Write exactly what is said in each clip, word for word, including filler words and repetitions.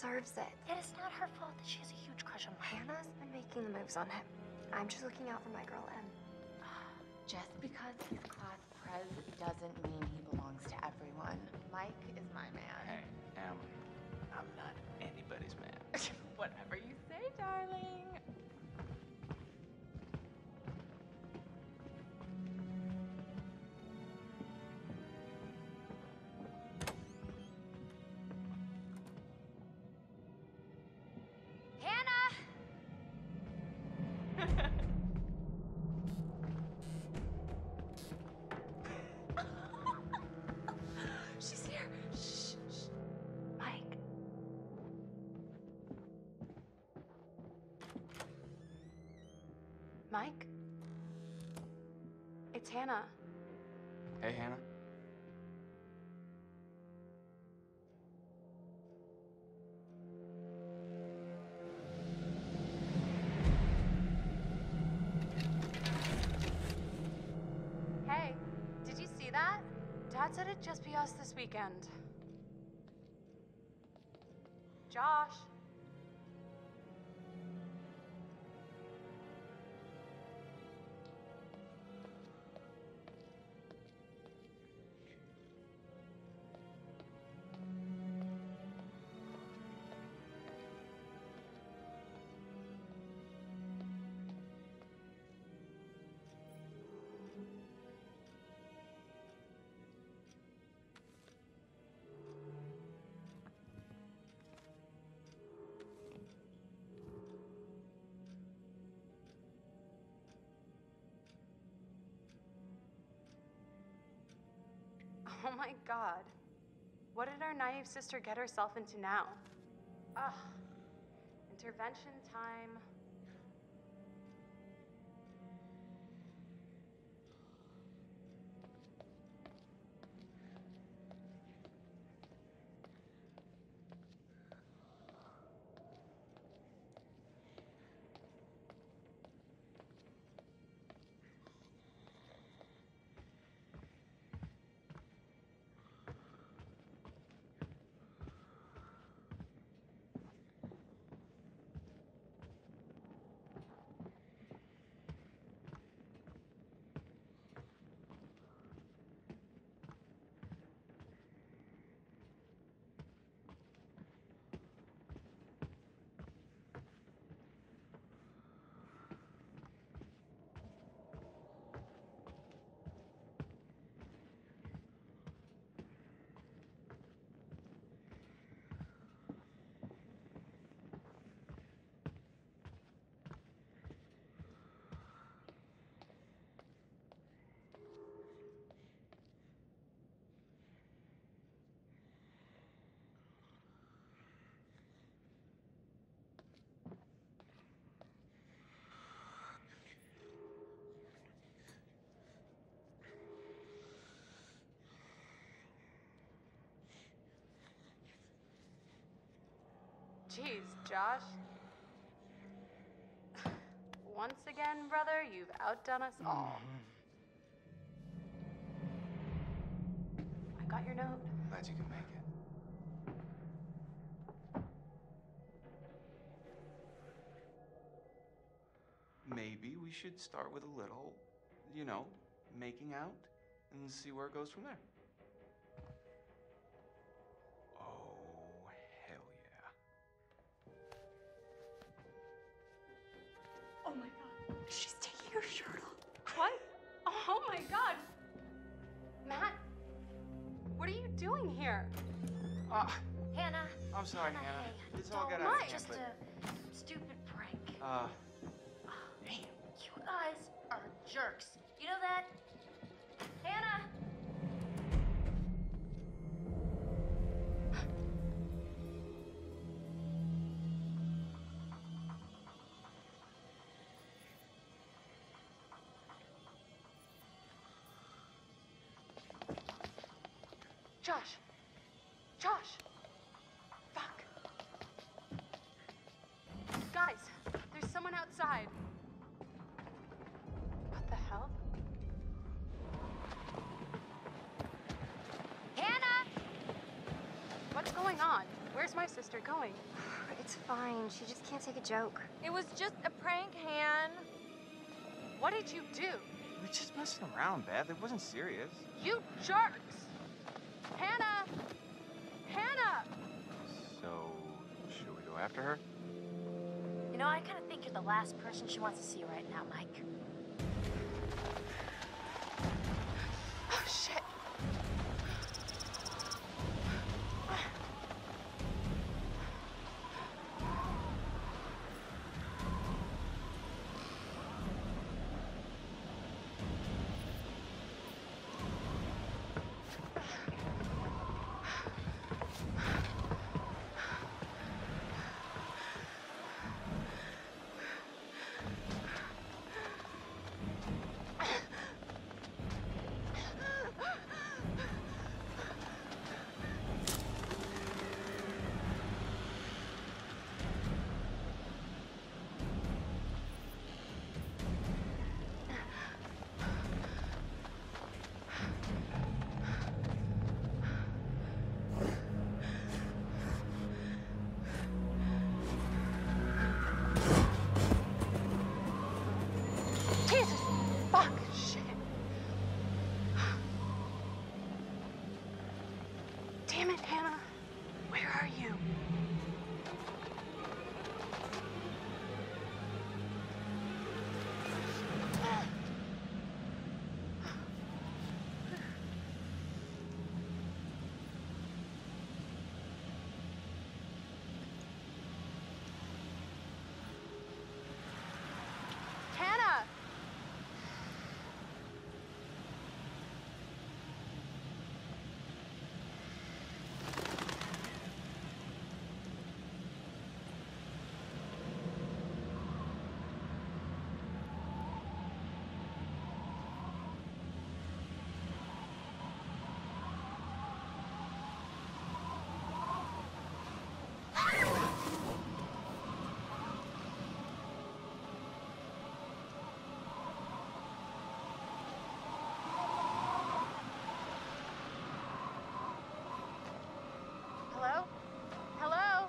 deserves it. It is not her fault that she has a huge crush on Mike. Hannah's been making the moves on him. I'm just looking out for my girl, Em. Just because he's class prez doesn't mean he belongs to everyone. Mike is my man. Hey, Em, I'm not anybody's man. Whatever you say, darling. Hannah! She's here. Shh, shh. Mike. Mike? It's Hannah. Hey, Hannah. Hey, did you see that? Dad said it'd just be us this weekend. Josh. Oh my God. What did our naive sister get herself into now? Ugh. Intervention time. Jeez, Josh. Once again, brother, you've outdone us all. I got your note. Glad you can make it. Maybe we should start with a little, you know, making out and see where it goes from there. Oh, hell yeah. Oh my God. She's taking her shirt off. What? Oh my God. Matt, what are you doing here? Ah, Hannah. I'm sorry, Hannah, Hannah. hey, This all don't got out of mind. hand, Just but- a stupid prank. Uh, Damn, you guys are jerks. You know that? Hannah! Josh. Josh. Fuck. Guys, there's someone outside. What the hell? Hannah! What's going on? Where's my sister going? It's fine. She just can't take a joke. It was just a prank, Han. What did you do? We're just messing around, Beth. It wasn't serious. You jerks! Hannah! Hannah! So, should we go after her? You know, I kind of think you're the last person she wants to see right now, Mike. Oh, shit. Damn it, Hannah. Where are you? Hannah! Hello? Hello?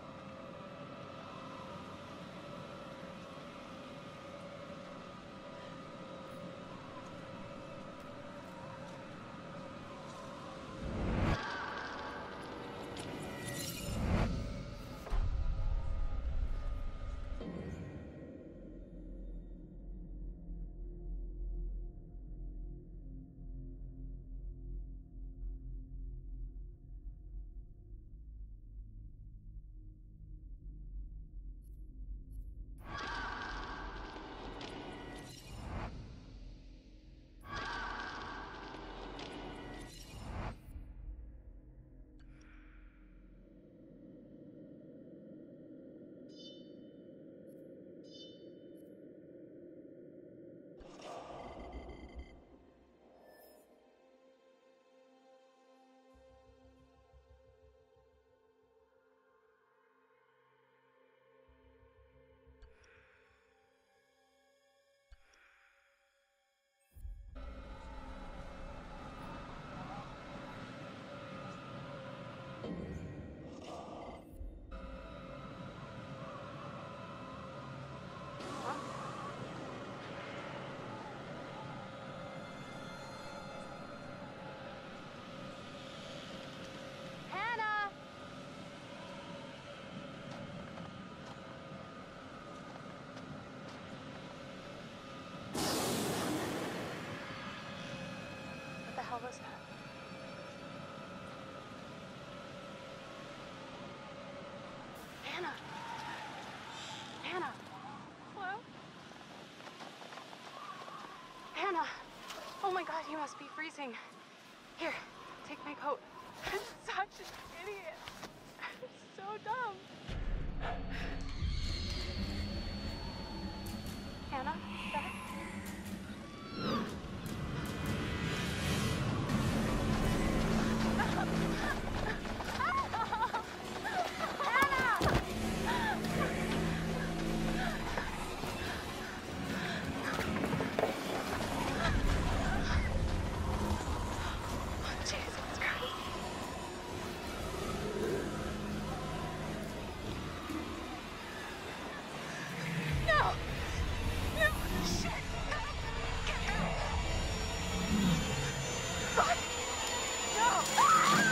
Hannah! What the hell was that? Hannah! Hannah! Hello? Hannah! Oh my god, you must be freezing. Here, take my coat. I'm such an idiot. I'm so dumb. Hannah? Beth? Jesus Christ. Fuck! No!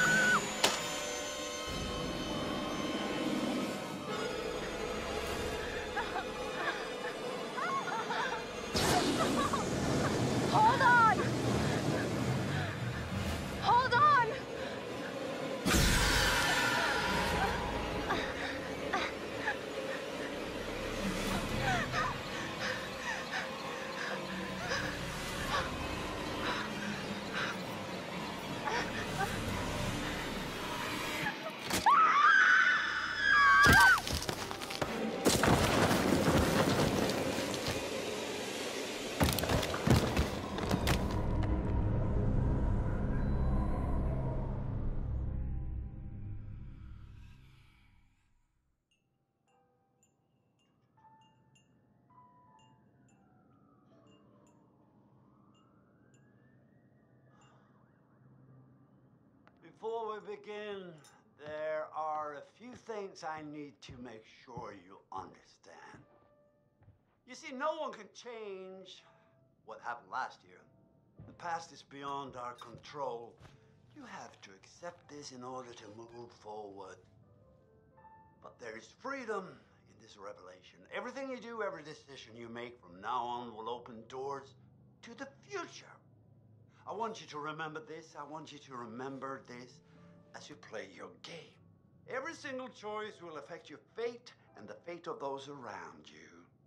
Hold on! Hold on! Before we begin, there are a few things I need to make sure you understand. You see, no one can change what happened last year. The past is beyond our control. You have to accept this in order to move forward. But there is freedom in this revelation. Everything you do, every decision you make from now on will open doors to the future. I want you to remember this. I want you to remember this as you play your game. Every single choice will affect your fate and the fate of those around you.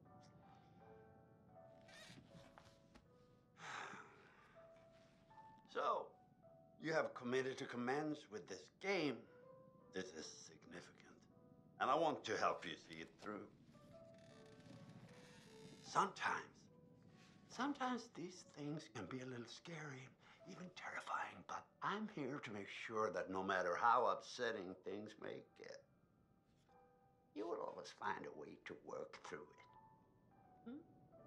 So, you have committed to commence with this game. This is significant, and I want to help you see it through. Sometimes, sometimes these things can be a little scary, even terrifying, but I'm here to make sure that no matter how upsetting things may get, you will always find a way to work through it. Hmm?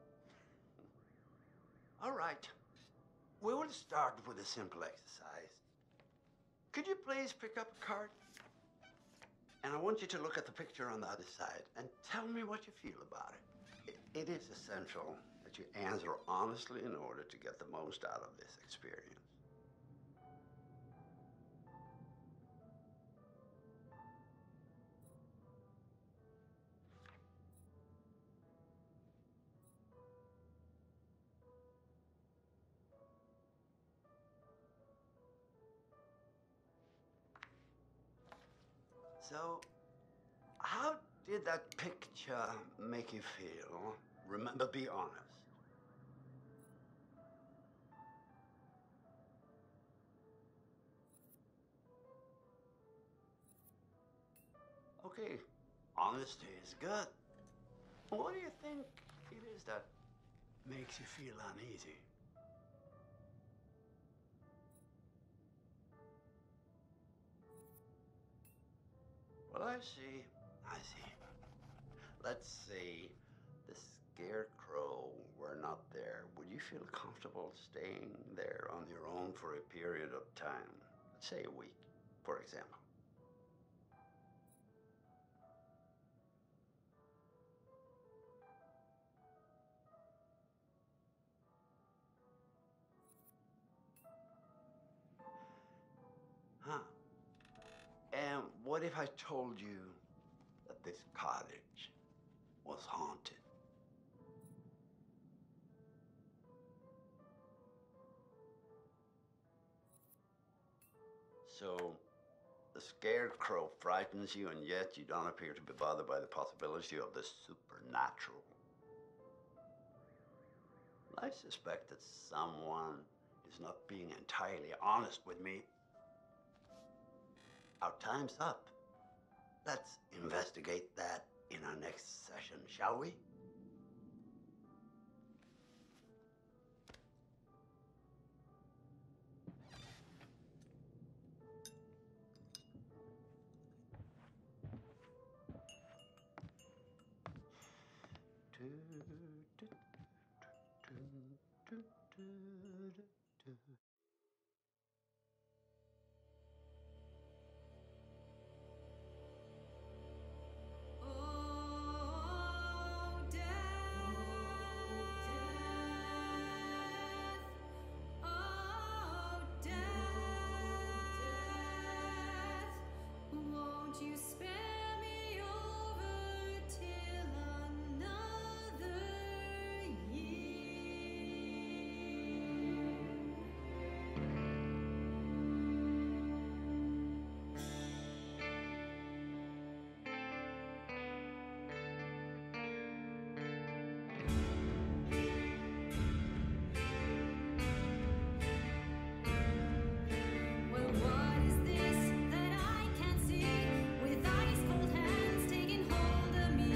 All right. We will start with a simple exercise. Could you please pick up a card? And I want you to look at the picture on the other side and tell me what you feel about it. It, it is essential that you answer honestly in order to get the most out of this experience. So, how did that picture make you feel? Remember, be honest. Okay, honesty is good. What do you think it is that makes you feel uneasy? Well, I see. I see. Let's say the scarecrow were not there. Would you feel comfortable staying there on your own for a period of time? Let's say a week, for example. Huh. And what if I told you that this cottage was haunted? So, the scarecrow frightens you, and yet you don't appear to be bothered by the possibility of the supernatural. I suspect that someone is not being entirely honest with me. Our time's up. Let's investigate that in our next session, shall we? Oh, death. Won't you spare me over till another Well, what is this that I can't see with ice cold hands taking hold of me?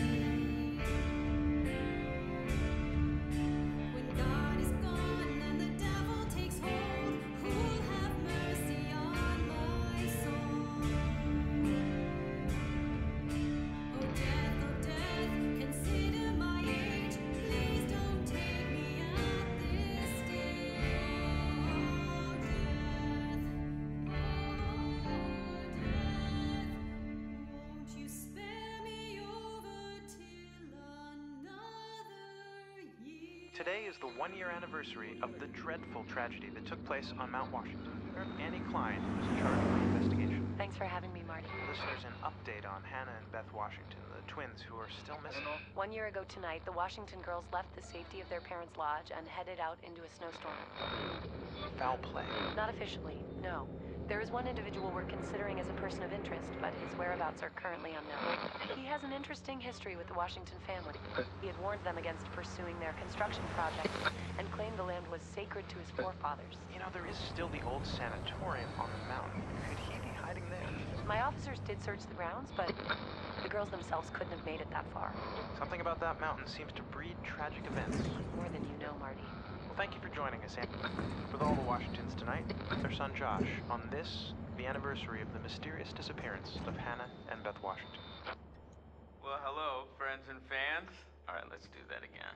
When God is gone and the devil takes hold, who'll have mercy on my soul? Oh death, oh death, consider my age. Please don't take me at this stage. Oh death, won't you spare me over till another year? Today is the one-year anniversary of the dreadful tragedy that took place on Mount Washington. Annie Klein was in charge of the investigation. Thanks for having me, Marty. Listeners, an update on Hannah and Beth Washington, the twins who are still missing. One year ago tonight, the Washington girls left the safety of their parents' lodge and headed out into a snowstorm. Foul play. Not officially, no. There is one individual we're considering as a person of interest, but his whereabouts are currently unknown. He has an interesting history with the Washington family. He had warned them against pursuing their construction project and claimed the land was sacred to his forefathers. You know, there is still the old sanatorium on the mountain. Could he be hiding there? My officers did search the grounds, but the girls themselves couldn't have made it that far. Something about that mountain seems to breed tragic events. More than you know, Marty. Well, thank you for joining us, Annie. With all the Washingtons tonight, their son Josh, on this, the anniversary of the mysterious disappearance of Hannah and Beth Washington. Well, hello, friends and fans. All right, let's do that again.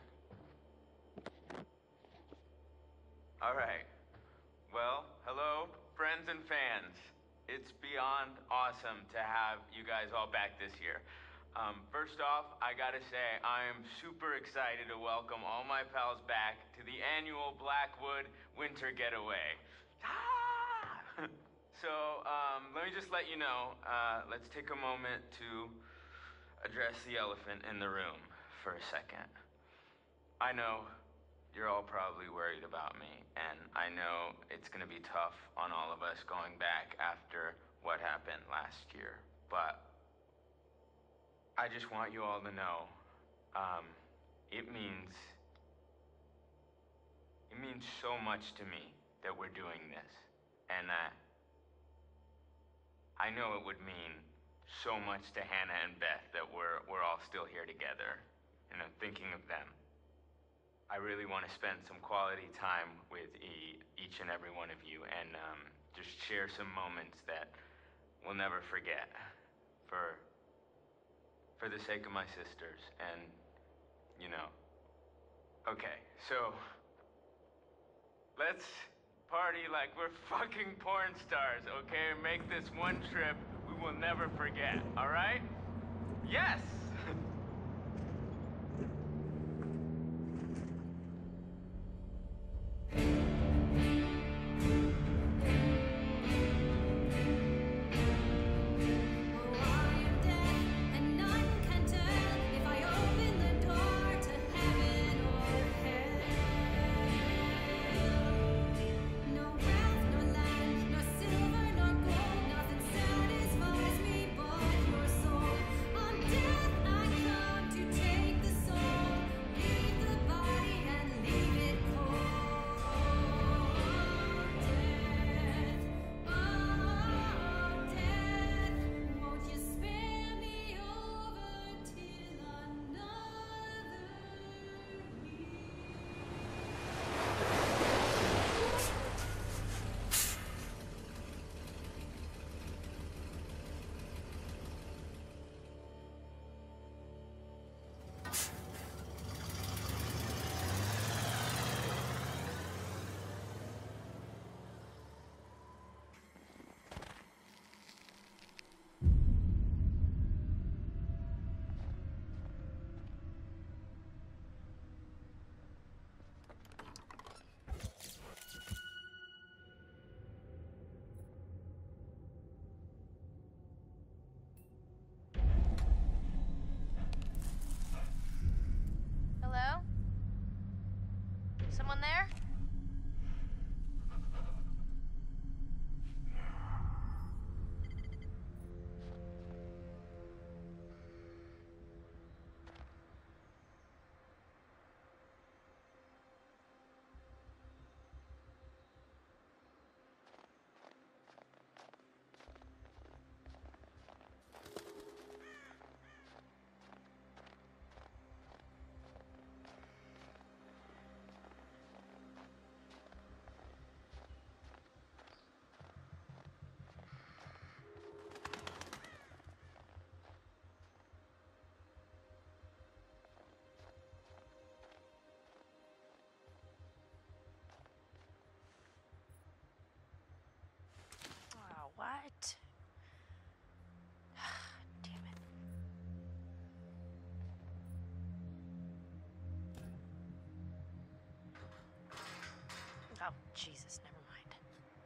All right. Well, hello, friends and fans. It's beyond awesome to have you guys all back this year. Um, first off, I gotta say, I am super excited to welcome all my pals back to the annual Blackwood Winter Getaway. Ah! So, um, let me just let you know, uh, let's take a moment to address the elephant in the room for a second. I know you're all probably worried about me, and I know it's gonna be tough on all of us going back after what happened last year, but I just want you all to know, um, it means, it means so much to me that we're doing this, and that I know it would mean so much to Hannah and Beth that we're, we're all still here together, and I'm thinking of them. I really want to spend some quality time with e each and every one of you, and um, just share some moments that we'll never forget for for the sake of my sisters, and you know. Okay, so let's party like we're fucking porn stars, okay? Make this one trip we will never forget, all right? Yes! Nothing satisfies me but your soul. I'm death Anyone there? Oh, what? Damn it. Oh, Jesus, never mind.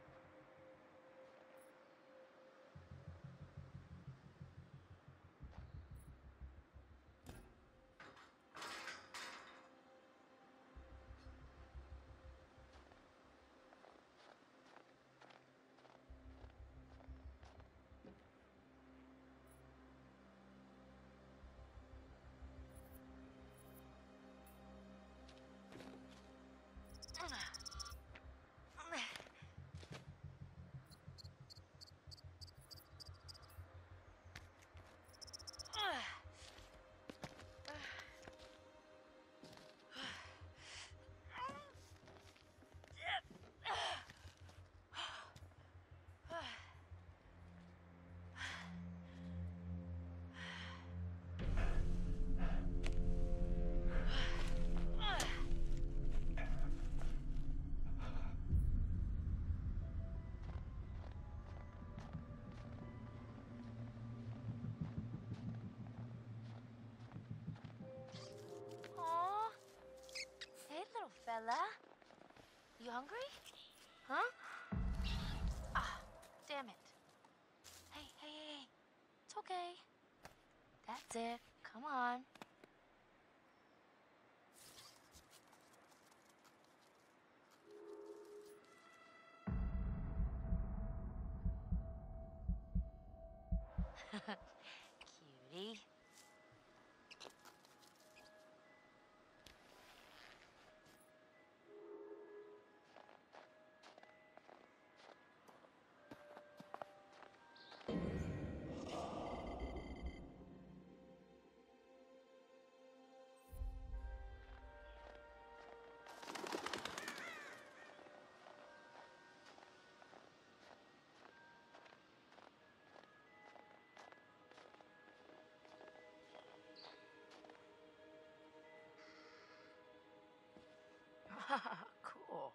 Aw. Hey, little fella. You hungry? Huh? Ah, damn it. Hey, hey, hey, hey. It's okay. That's it. Come on. Cutie. Cool.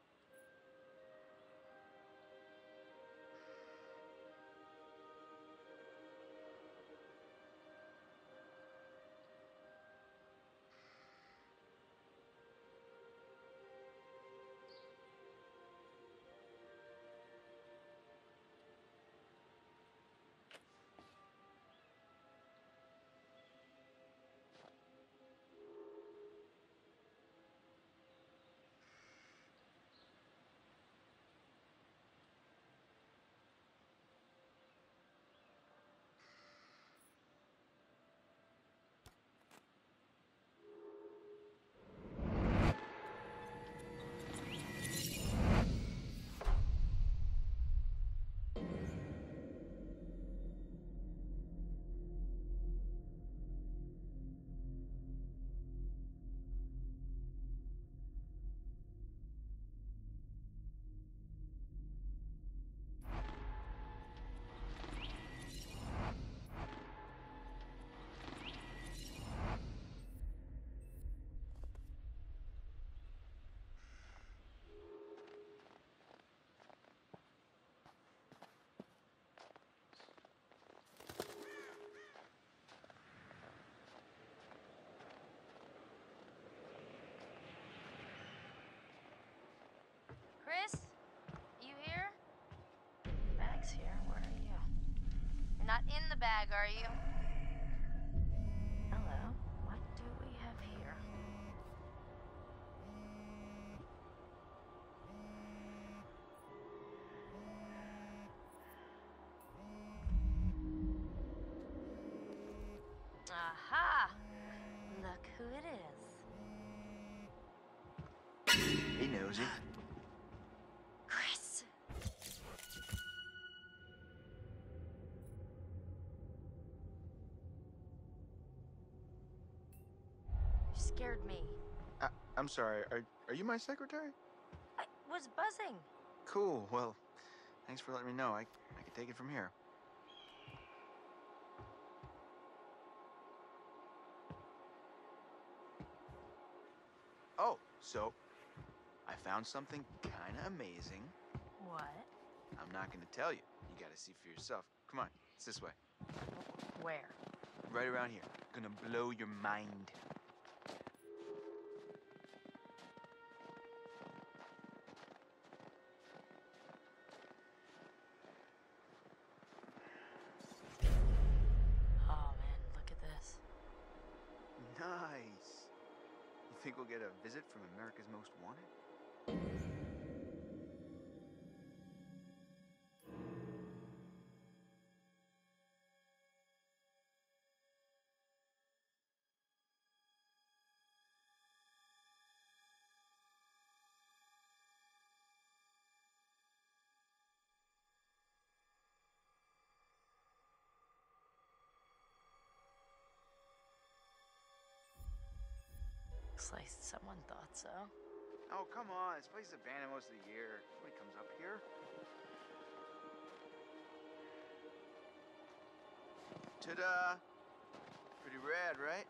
Chris? You here? Bag's here. Where are you? You're not in the bag, are you? Hello. What do we have here? Rosie. Chris. You scared me. I, I'm sorry. Are are you my secretary? I was buzzing. Cool. Well, thanks for letting me know. I I can take it from here. Oh, so I found something kind of amazing. What? I'm not going to tell you. You got to see for yourself. Come on, it's this way. Where? Right around here. Gonna blow your mind. Oh man, look at this. Nice. You think we'll get a visit from America's Most Wanted? Looks like someone thought so. Oh, come on. This place is abandoned most of the year. Nobody comes up here. Ta-da! Pretty rad, right?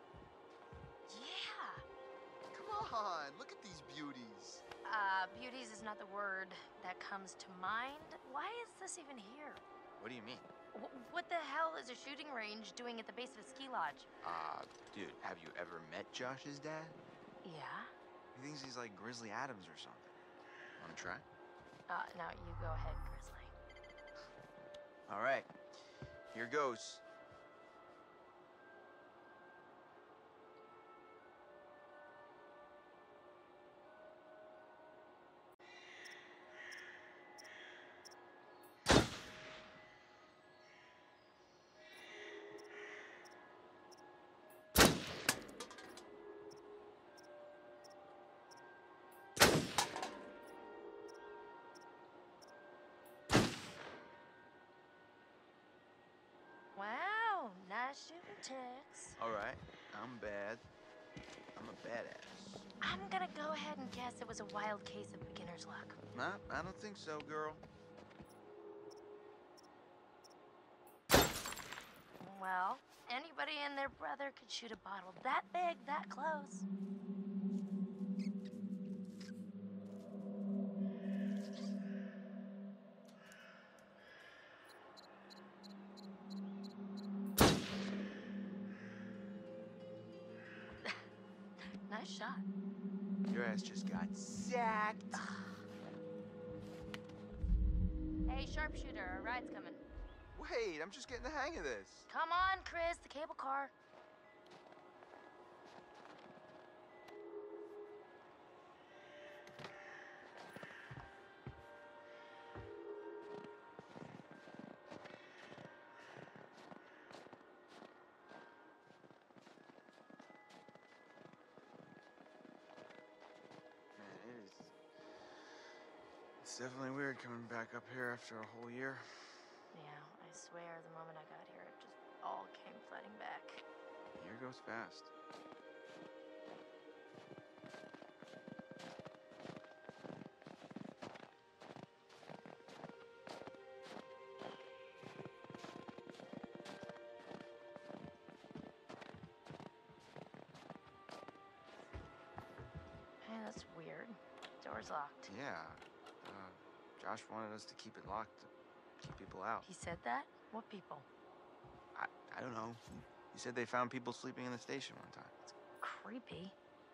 Yeah. Come on, look at these beauties. Uh, beauties is not the word that comes to mind. Why is this even here? What do you mean? W what the hell is a shooting range doing at the base of a ski lodge? Uh, dude, have you ever met Josh's dad? Yeah. He thinks he's like Grizzly Adams or something. Wanna try? Uh, no, you go ahead, Grizzly. All right, here goes. Wow, nice shooting tricks. All right, I'm bad. I'm a badass. I'm gonna go ahead and guess it was a wild case of beginner's luck. Nah, I don't think so, girl. Well, anybody and their brother could shoot a bottle that big, that close. Nice shot. Your ass just got sacked. Hey, sharpshooter, a ride's coming. Wait, I'm just getting the hang of this. Come on, Chris, the cable car. Man, it is. It's definitely weird coming back up here after a whole year. Yeah, I swear the moment I got here, it just all came flooding back. Year goes fast. Hey, that's weird. Door's locked. Yeah. Uh, Josh wanted us to keep it locked to keep people out. He said that? What people? I, I don't know. He said they found people sleeping in the station one time. It's creepy.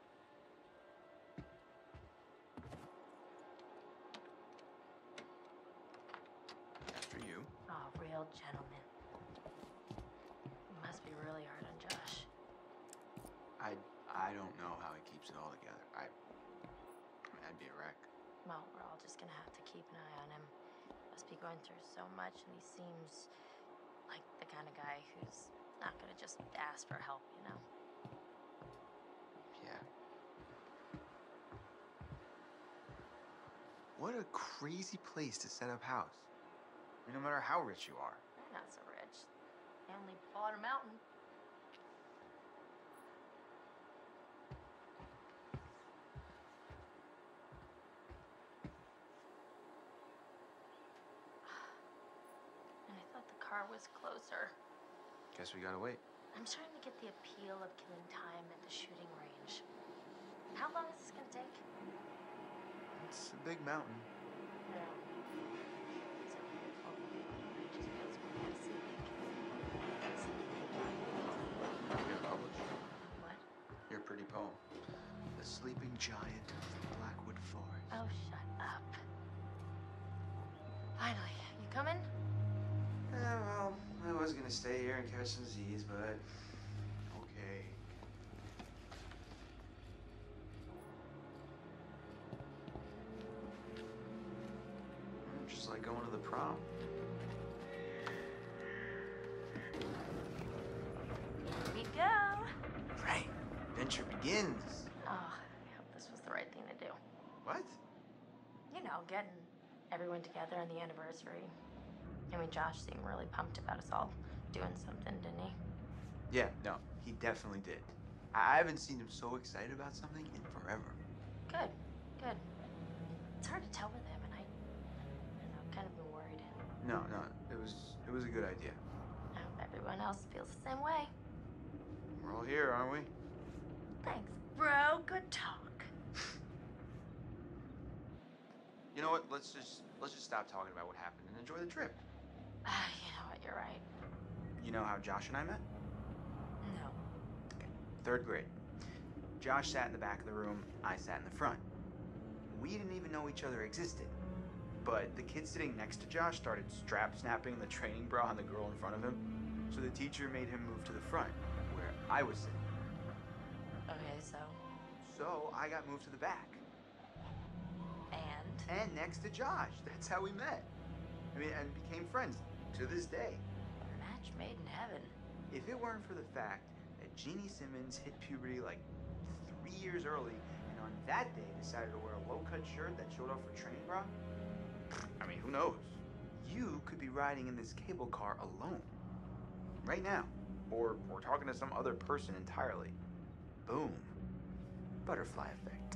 After you. Oh, real gentleman. Must be really hard on Josh. I I don't know how he keeps it all together. I, I mean, I'd be a wreck. Well, we're all just gonna have to keep an eye on him. Must be going through so much, and he seems like the kind of guy who's not gonna just ask for help, you know? Yeah. What a crazy place to set up house. I mean, no matter how rich you are. They're not so rich. They only bought a mountain. And I thought the car was closer. Guess we gotta wait. I'm starting to get the appeal of killing time at the shooting range. How long is this gonna take? It's a big mountain. No. So, oh, it just feels weird sleeping. You're gonna publish What? your pretty poem. The Sleeping Giant of the Blackwood Forest. Oh, shut up. Finally, you coming? Yeah, well, I was gonna stay here and catch some Z's, but okay. Just like going to the prom. Here we go. Right. Adventure begins. Oh, I hope this was the right thing to do. What? You know, getting everyone together on the anniversary. I mean, Josh seemed really pumped about us all doing something, didn't he? Yeah, no, he definitely did. I I haven't seen him so excited about something in forever. Good, good. It's hard to tell with him, and I, I don't know, kind of been worried. No, no, it was it was a good idea. I hope everyone else feels the same way. We're all here, aren't we? Thanks, bro. Good talk. You know what? Let's just let's just stop talking about what happened and enjoy the trip. Ah, you know what? You're right. You know how Josh and I met? No. Third grade. Josh sat in the back of the room, I sat in the front. We didn't even know each other existed. But the kid sitting next to Josh started strap snapping the training bra on the girl in front of him. So the teacher made him move to the front, where I was sitting. Okay, so. So I got moved to the back. And? And next to Josh. That's how we met. I mean, and became friends to this day. Match made in heaven. If it weren't for the fact that Jeannie Simmons hit puberty like three years early, and on that day decided to wear a low-cut shirt that showed off her training bra, I mean, who knows? You could be riding in this cable car alone. Right now. Or, or talking to some other person entirely. Boom. Butterfly effect.